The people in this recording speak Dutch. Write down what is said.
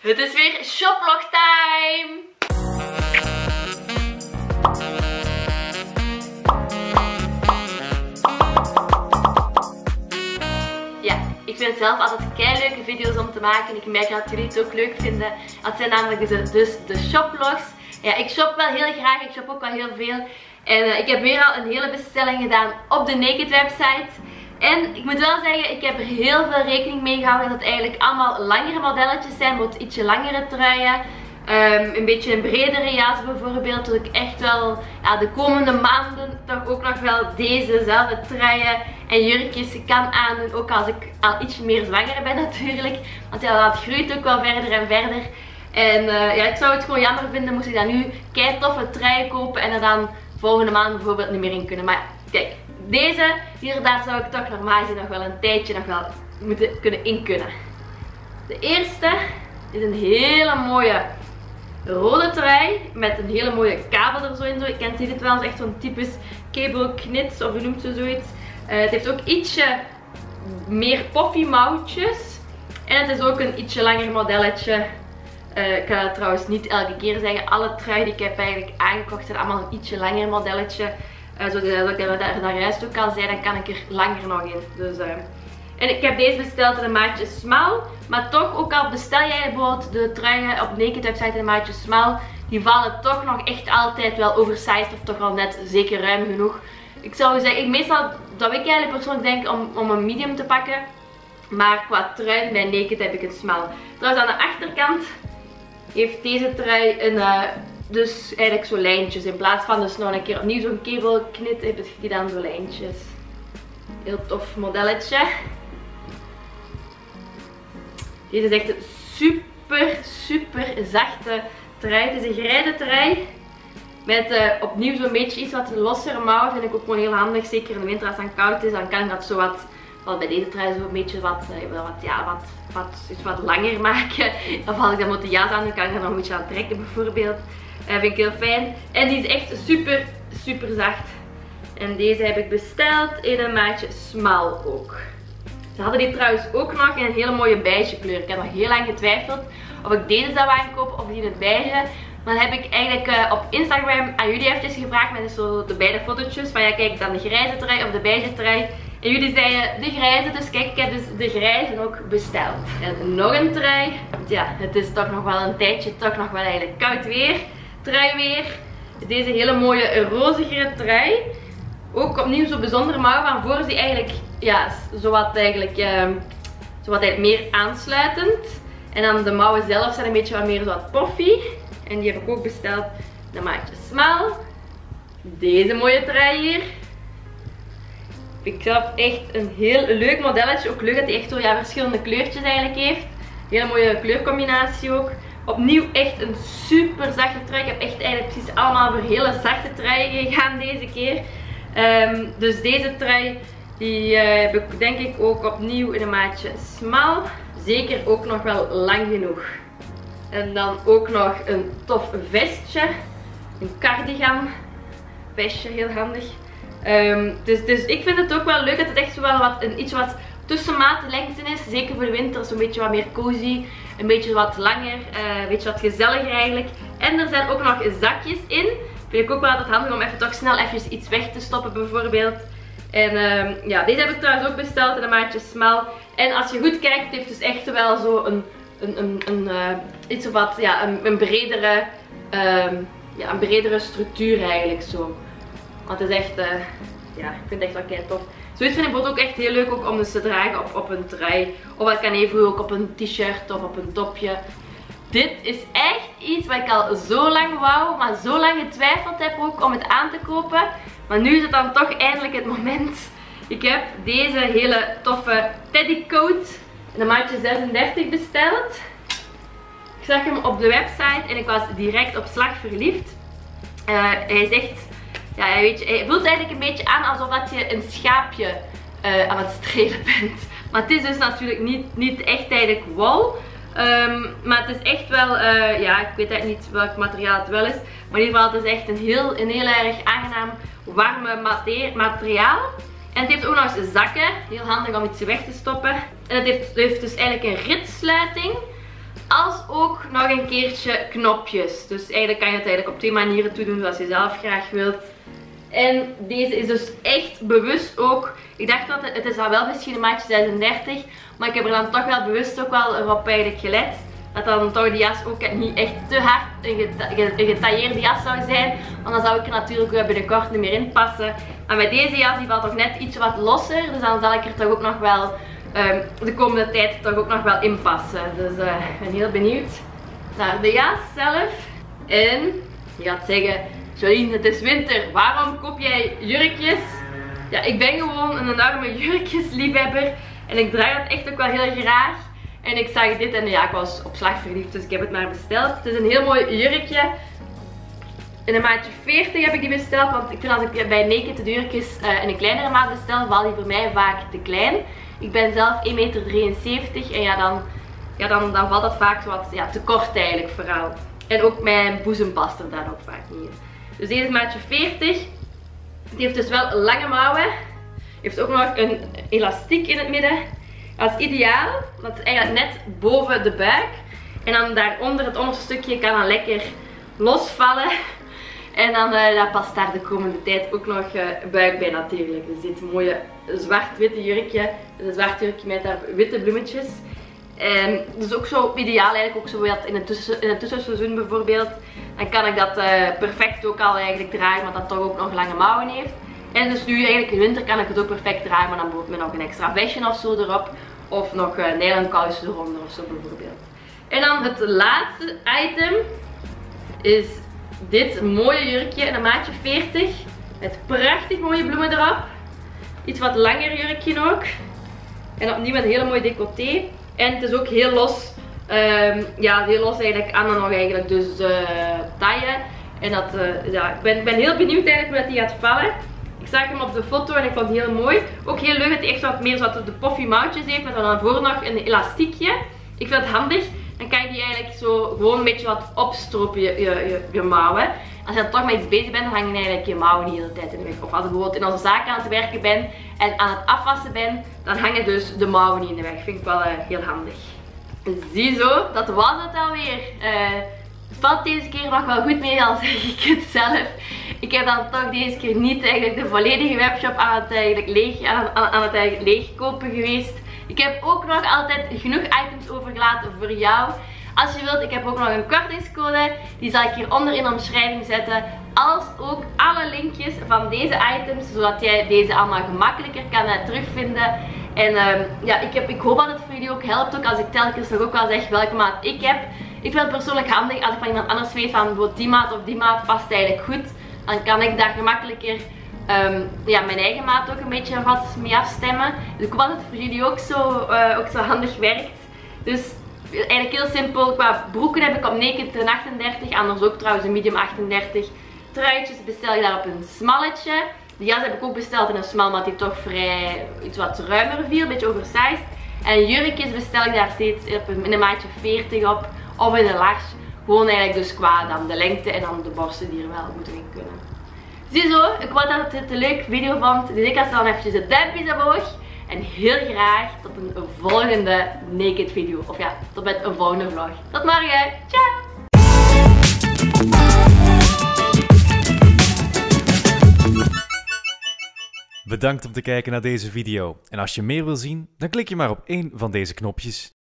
Het is weer shoplog time! Ja, ik vind het zelf altijd keileuke video's om te maken. Ik merk dat jullie het ook leuk vinden. Dat zijn namelijk dus de shoplogs. Ja, ik shop wel heel graag. Ik shop ook wel heel veel. En ik heb weer al een hele bestelling gedaan op de Naked website. En ik moet wel zeggen, ik heb er heel veel rekening mee gehouden dat het eigenlijk allemaal langere modelletjes zijn. Bijvoorbeeld ietsje langere truien. Een beetje een bredere jas bijvoorbeeld. Dat ik echt wel de komende maanden toch ook nog wel dezezelfde truien en jurkjes kan aandoen. Ook als ik al ietsje meer zwanger ben natuurlijk. Want ja, dat groeit ook wel verder en verder. En ja, ik zou het gewoon jammer vinden moest ik dan nu kei toffe truien kopen en er dan volgende maand bijvoorbeeld niet meer in kunnen. Maar kijk, deze hier daar zou ik toch normaal gezien nog wel een tijdje nog wel moeten kunnen in kunnen. De eerste is een hele mooie rode trui met een hele mooie kabel er zo in. Ik ken het wel, het is echt zo'n typisch cable knits of je noemt ze zoiets. Het heeft ook ietsje meer puffy mouwtjes. En het is ook een ietsje langer modelletje. Ik ga het trouwens niet elke keer zeggen. Alle truien die ik heb eigenlijk aangekocht zijn allemaal een ietsje langer modelletje. Zoals ik daar juist ook al zei, dan kan ik er langer nog in. Dus, en ik heb deze besteld in een maatje smal. Maar toch, ook al bestel jij bijvoorbeeld de truien op Naked website in een maatje smal, die vallen toch nog echt altijd wel oversized of toch wel net zeker ruim genoeg. Ik zou zeggen, meestal dat ik eigenlijk persoonlijk denk om een medium te pakken. Maar qua trui bij Naked heb ik een smal. Trouwens aan de achterkant heeft deze trui dus eigenlijk zo lijntjes. In plaats van dus nog een keer opnieuw zo'n cable knit heeft hij dan zo lijntjes. Heel tof modelletje. Deze is echt een super zachte trui. Het is een gerijde trui. Met opnieuw zo'n beetje iets wat lossere mouwen. Vind ik ook gewoon heel handig. Zeker in de winter als het dan koud is. Dan kan ik dat zo wat bij deze trui zo een beetje wat langer maken. Of als ik dan met de jas aan doe, kan ik er nog een beetje aan trekken bijvoorbeeld. Vind ik heel fijn. En die is echt super zacht. En deze heb ik besteld in een maatje smal ook. Ze hadden die trouwens ook nog in een hele mooie beige kleur. Ik heb nog heel lang getwijfeld of ik deze zou aankopen of die in het beige. Maar dan heb ik eigenlijk op Instagram aan jullie eventjes gevraagd met zo de beide fotootjes. Van ja, kijk dan de grijze trui of de beige trui. En jullie zeiden de grijze, dus kijk, ik heb dus de grijze ook besteld. En nog een trui. Ja, het is toch nog wel een tijdje, toch nog wel eigenlijk koud weer. Trui weer. Deze hele mooie rozigere trui. Ook opnieuw zo'n bijzondere mouw waarvoor ze eigenlijk, ja, zowat eigenlijk meer aansluitend. En dan de mouwen zelf zijn een beetje wat meer zo wat puffy. En die heb ik ook besteld in een maatje smal. Deze mooie trui hier. Vind ik zelf echt een heel leuk modelletje. Ook leuk dat hij echt zo verschillende kleurtjes eigenlijk heeft. Hele mooie kleurcombinatie ook. Opnieuw echt een super zachte trui. Ik heb echt eigenlijk precies allemaal voor hele zachte truien gegaan deze keer. Dus deze trui die heb ik denk ik ook opnieuw in een maatje smal. Zeker ook nog wel lang genoeg. En dan ook nog een tof vestje. Een cardigan vestje, heel handig. Dus ik vind het ook wel leuk dat het echt zo wel iets wat tussenmaatlengte is. Zeker voor de winter, zo'n beetje wat meer cozy. Een beetje wat langer, een beetje wat gezelliger eigenlijk. En er zijn ook nog zakjes in. Vind ik ook wel altijd handig om even toch snel even iets weg te stoppen bijvoorbeeld. En ja, deze heb ik trouwens ook besteld in een maatje smal. En als je goed kijkt, het heeft dus echt wel zo iets of wat, ja, een bredere structuur eigenlijk zo. Want het is echt, ja, ik vind het echt wel kei tof. Zoiets vind ik bijvoorbeeld ook echt heel leuk ook om dus te dragen op een trui. Of dat kan even ook op een t-shirt of op een topje. Dit is echt iets wat ik al zo lang wou, maar zo lang getwijfeld heb ook om het aan te kopen. Maar nu is het dan toch eindelijk het moment. Ik heb deze hele toffe teddycoat in een maatje 36 besteld. Ik zag hem op de website en ik was direct op slag verliefd. Hij is echt, ja, hij voelt eigenlijk een beetje aan alsof dat je een schaapje aan het strelen bent. Maar het is dus natuurlijk niet echt eigenlijk wol. Maar het is echt wel, ja, ik weet eigenlijk niet welk materiaal het wel is. Maar in ieder geval, het is echt een heel erg aangenaam, warme materiaal. En het heeft ook nog eens zakken. Heel handig om iets weg te stoppen. En het heeft dus eigenlijk een ritsluiting. Als ook nog een keertje knopjes. Dus eigenlijk kan je het eigenlijk op 2 manieren toedoen zoals je zelf graag wilt. En deze is dus echt bewust ook. Ik dacht dat het is al wel misschien een maatje 36. Maar ik heb er dan toch wel bewust ook wel erop eigenlijk gelet. Dat dan toch de jas ook niet echt te hard een getailleerde jas zou zijn. Want dan zou ik er natuurlijk wel binnenkort niet meer in passen. Maar bij deze jas die valt toch net iets wat losser. Dus dan zal ik er toch ook nog wel de komende tijd toch ook nog wel in passen. Dus ik ben heel benieuwd naar de jas zelf. En je gaat zeggen, Jolien, het is winter. Waarom koop jij jurkjes? Ja, ik ben gewoon een enorme jurkjesliefhebber. En ik draag dat echt ook wel heel graag. En ik zag dit en ja, ik was op slag verliefd, dus ik heb het maar besteld. Het is een heel mooi jurkje. In een maatje 40 heb ik die besteld, want ik vind als ik bij Naked de jurkjes in een kleinere maat bestel, valt die voor mij vaak te klein. Ik ben zelf 1,73 meter en ja, dan valt dat vaak zo wat te kort eigenlijk vooral. En ook mijn boezem past er dan ook vaak niet in. Dus deze is maatje 40. Die heeft dus wel lange mouwen. Heeft ook nog een elastiek in het midden. Dat is ideaal, want het is eigenlijk net boven de buik. En dan daaronder, het onderste stukje, kan dan lekker losvallen. En dan past daar de komende tijd ook nog buik bij natuurlijk. Dus dit mooie zwart-witte jurkje. Een zwart jurkje met daar witte bloemetjes. En dus ook zo ideaal eigenlijk, ook zo wat in het tussenseizoen bijvoorbeeld. Dan kan ik dat perfect ook al eigenlijk dragen, want dat toch ook nog lange mouwen heeft. En dus nu eigenlijk in winter kan ik het ook perfect dragen, maar dan bijvoorbeeld met nog een extra vestje of zo erop. Of nog nylon kousen eronder of zo bijvoorbeeld. En dan het laatste item is dit mooie jurkje in een maatje 40. Met prachtig mooie bloemen erop. Iets wat langer jurkje ook. En opnieuw met een hele mooie decolleté. En het is ook heel los. Ja, heel los eigenlijk aan en nog eigenlijk dus taille. En dat, ja, ik ben heel benieuwd eigenlijk hoe dat die gaat vallen. Ik zag hem op de foto en ik vond het heel mooi. Ook heel leuk dat hij echt wat meer zo de puffy mouwtjes heeft. Met dan voor nog een elastiekje. Ik vind het handig. Dan kan je die eigenlijk zo gewoon een beetje wat opstropen, je mouwen. Als je dan toch met iets bezig bent, dan hangen eigenlijk je mouwen niet de hele tijd in de weg. Of als ik bijvoorbeeld in onze zaak aan het werken ben en aan het afwassen ben, dan hangen dus de mouwen niet in de weg. Vind ik wel heel handig. Ziezo, dat was het alweer. Het valt deze keer nog wel goed mee, al zeg ik het zelf. Ik heb dan toch deze keer niet eigenlijk de volledige webshop aan het leegkopen geweest. Ik heb ook nog altijd genoeg items overgelaten voor jou. Als je wilt, ik heb ook nog een kortingscode. Die zal ik hieronder in de omschrijving zetten. Als ook alle linkjes van deze items, zodat jij deze allemaal gemakkelijker kan terugvinden. En ja, ik hoop dat het voor jullie ook helpt. Ook als ik telkens nog ook wel zeg welke maat ik heb. Ik vind het persoonlijk handig als ik van iemand anders weet van bijvoorbeeld die maat of die maat past eigenlijk goed. Dan kan ik daar gemakkelijker ja, mijn eigen maat ook een beetje wat mee afstemmen. Dus ik hoop dat het voor jullie ook zo handig werkt. Dus eigenlijk heel simpel. Qua broeken heb ik op Naked een 38. Anders ook trouwens een medium 38. Truitjes bestel je daar op een smalletje. De jas heb ik ook besteld in een smal, maar die toch vrij iets wat ruimer viel. Een beetje oversized. En jurkjes bestel ik daar steeds in een maatje 40 op. Of in een large. Gewoon eigenlijk dus qua dan de lengte en dan de borsten die er wel moeten in kunnen. Ziezo, ik hoop dat het een leuke video vond. Dus ik ga dan eventjes de duimpjes omhoog. En heel graag tot een volgende Naked video. Of ja, tot met een volgende vlog. Tot morgen. Ciao! Bedankt om te kijken naar deze video. En als je meer wil zien, dan klik je maar op één van deze knopjes.